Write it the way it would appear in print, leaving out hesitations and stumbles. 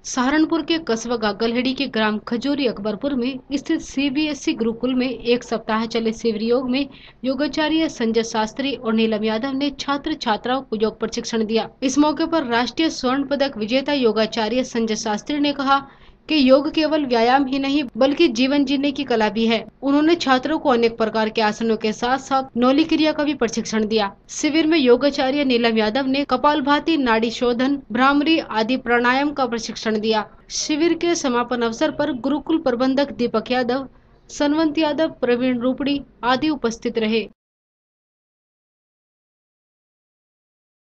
सहारनपुर के कस्बा गागलहेड़ी के ग्राम खजूरी अकबरपुर में स्थित सीबीएसई गुरुकुल में एक सप्ताह चले शिविर योग में योगाचार्य संजय शास्त्री और नीलम यादव ने छात्र छात्राओं को योग प्रशिक्षण दिया। इस मौके पर राष्ट्रीय स्वर्ण पदक विजेता योगाचार्य संजय शास्त्री ने कहा कि योग केवल व्यायाम ही नहीं बल्कि जीवन जीने की कला भी है। उन्होंने छात्रों को अनेक प्रकार के आसनों के साथ साथ नौली क्रिया का भी प्रशिक्षण दिया। शिविर में योगाचार्य नीलम यादव ने कपालभाति, नाड़ी शोधन, भ्रामरी आदि प्राणायाम का प्रशिक्षण दिया। शिविर के समापन अवसर पर गुरुकुल प्रबंधक दीपक यादव, सनवंत यादव, प्रवीण रूपड़ी आदि उपस्थित रहे।